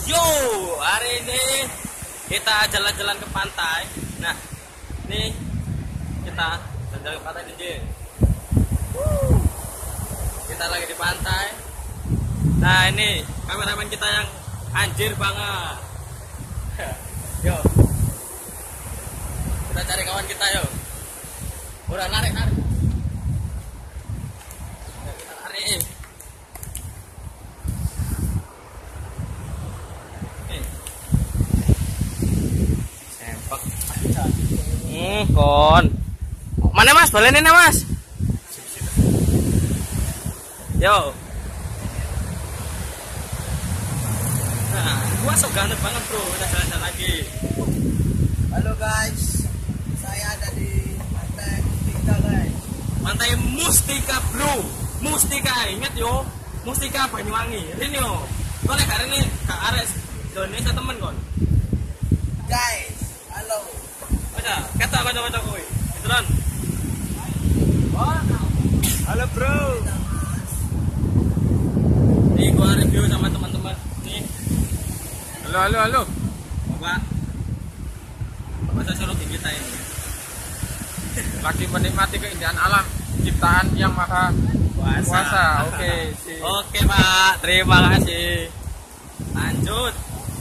Yo, hari ini kita jalan-jalan ke pantai. Nah, ini kita jalan-jalan ke pantai DJ. Kita lagi di pantai. Nah, ini kameramen kita yang anjir banget. Yo, kita cari kawan kita yo. Udah narik. Ayo, kita narik. Kon. Mana Mas? Balenin ya Mas. Yo. Nah, gua sok ganteng banget bro. Kita jalan-jalan lagi. Halo guys, saya ada di Pantai Mustika guys. Pantai Mustika bro. Mustika, ingat yo. Mustika Banyuwangi. Ini yo. Boleh gak ini Kak Ares Indonesia temen kon. Guys, halo. Kata kowe. Ituran. Halo bro. Nih gua review sama teman-teman. Nih. Halo. Bapak sosok kita ini. Lagi menikmati keindahan alam ciptaan yang maha kuasa. Oke, sip. Oke Pak, terima kasih. Lanjut.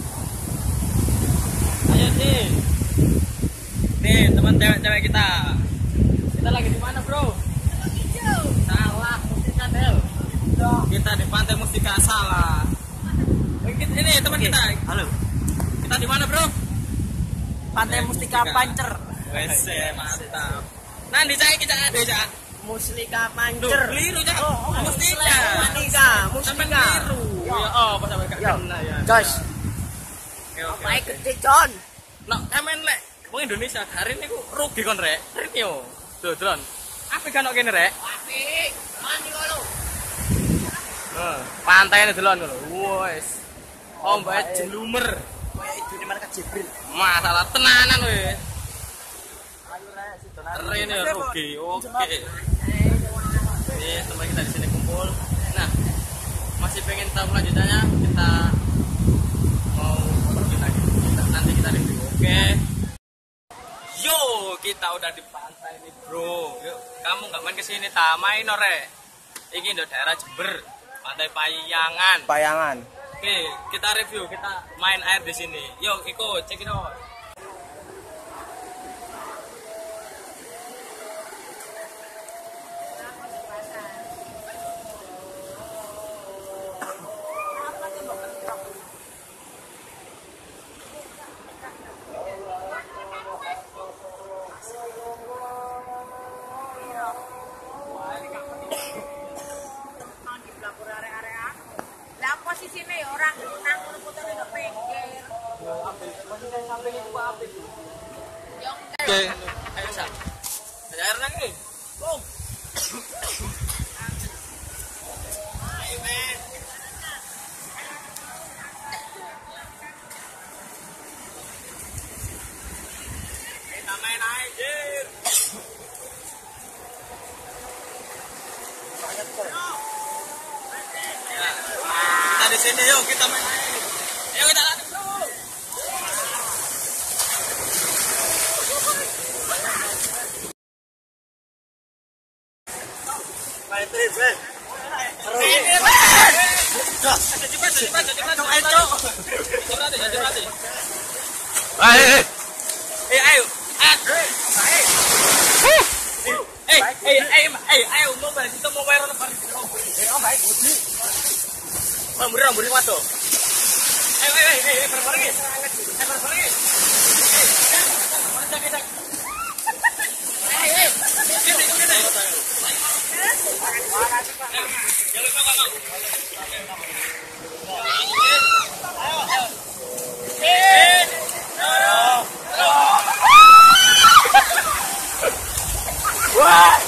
Ayo sih. Nih teman cewek-cewek kita. Kita lagi di mana bro? Salah, Mustika Del. Kita di Pantai Mustika salah. Ini teman kita. Halo. Kita di mana bro? Pantai Mustika Pancer. Wes mantap. Nah di saya kita ada ya. Mustika Pancer. Keliru ya. Mustika. Sampai keliru. Ya oh, pas sampai gak kena ya. Guys. Oke. Gede John. Nah, emen lek wong Indonesia hari ini ku rugi kon rek. Rek yo. Tuh, Dron. Apik kan kene rek? Apik. Mandi kalau. Pantainya delon lho. Wes. Ombake jelumer. Kayak idune malaikat Jibril. Masalah tenanan weh. Ayo rek, sidonan. Rene rugi. Oke. Ini teman kita di sini kumpul. Nah, masih pengen tahu lanjutannya kita mau pergi lagi. Nanti kita review. Oke. Yo, kita udah di pantai nih, bro. Yuk, kamu nggak main kesini, tak main ore. Ini udah daerah Jember, Pantai Payangan. Oke, kita review, kita main air di sini. Yuk, ikut, check it out. Posisinya ya orang nang putarnya ke pinggir. Oke, ayo Sa. Ada air lagi. Oh. Ayo men. Kita main air. Kita di sini yuk kita main air. Ayo kita lari bro. Main trip, Ben. Ayo. Ayo, mau balik itu mau bayar apa? Baik, Budi. Rambut masuk. Ayo, pergi. Pergi. Wah!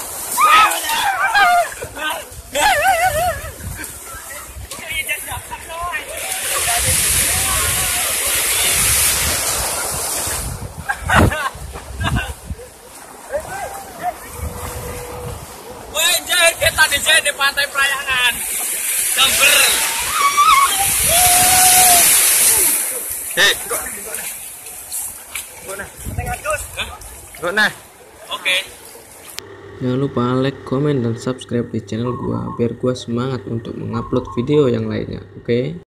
di Pantai Prayangan Jember. Nah. Oke. Jangan lupa like, komen, dan subscribe di channel gua biar gua semangat untuk mengupload video yang lainnya. Oke?